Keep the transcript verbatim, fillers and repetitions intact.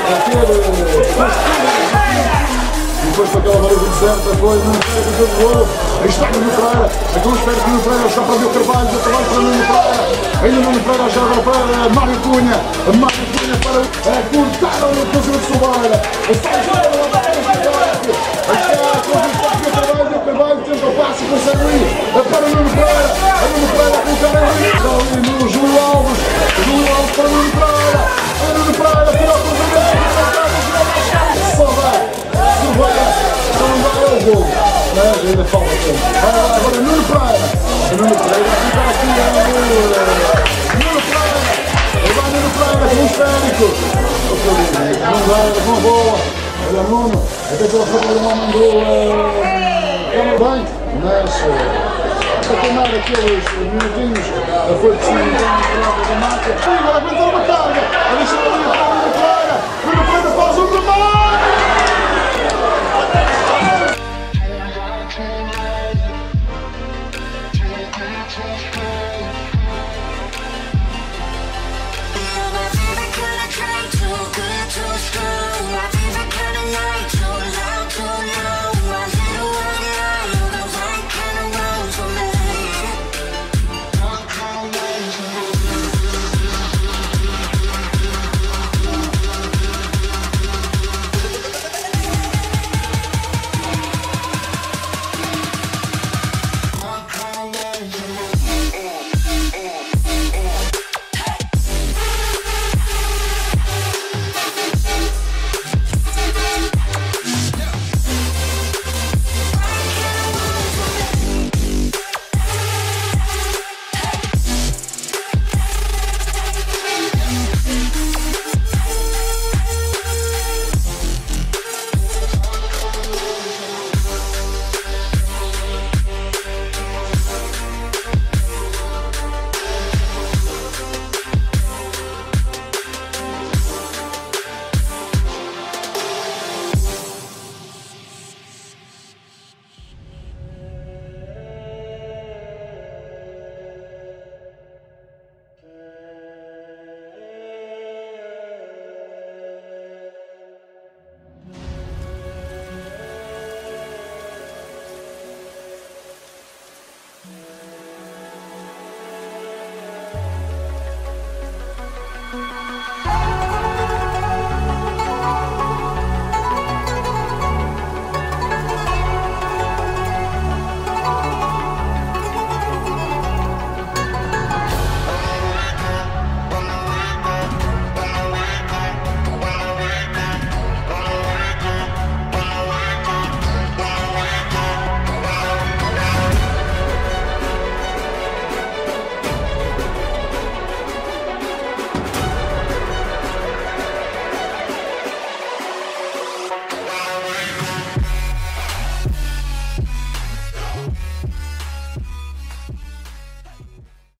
depois para aquela valência certa, foi no espera do gol, aí está Nuno Pereira, aquele espera que Nuno Pereira está para ver o Carvalho, o Carvalho para Nuno Pereira, ainda Nuno Pereira joga para Mário Cunha, Mário Cunha para cortar a defesa de Sobeira, está a jogar a bola para o Carvalho, está a conquistar o Carvalho, o Carvalho tenta o passe, consegue ir para Nuno Pereira, a Nuno Pereira a colocar ali, está ali no Júlio Alves, Júlio Alves para Nuno Pereira, a Nuno Pereira tira o cruzamento, só vai, só vai, só não vai ao gol, mas ainda falta tempo. Agora Nuno Pereira, Nuno Pereira fica aqui, Nuno Pereira, vai Nuno Pereira com o esférico, não vai, com a boa, olha Nuno, até que a Fábio não mandou, é bem, mas para queimar aqueles minutinhos, foi preciso entrar na da marca, e agora aguentar uma carga, a deixar